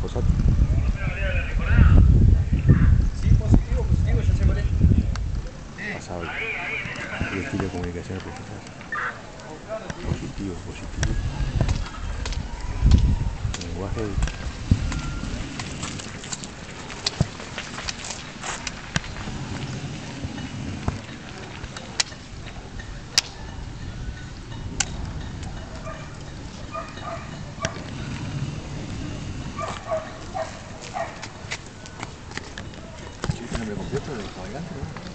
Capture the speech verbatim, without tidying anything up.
glifosato. Sí, positivo, positivo, ya se parece. Pasable. Y el estilo de comunicación artificial. Positivo, positivo. Lenguaje. ¿Sí, tu nombre completo de fabricante, no?